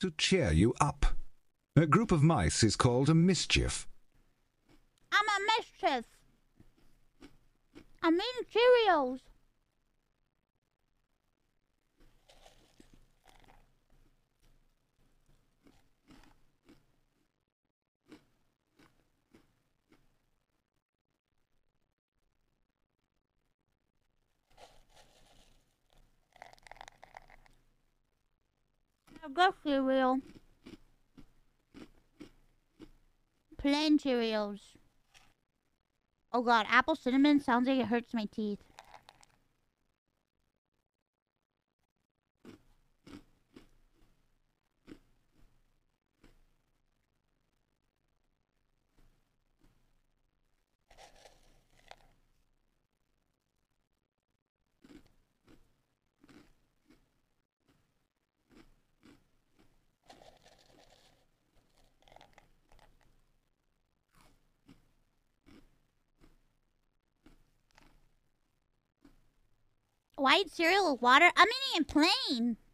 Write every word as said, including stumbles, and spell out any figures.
to cheer you up. A group of mice is called a mischief. I'm a mischief. I'm eating Cheerios. A good cereal. Plain Cheerios. Oh god, apple cinnamon sounds like it hurts my teeth. White cereal with water? I'm eating it plain.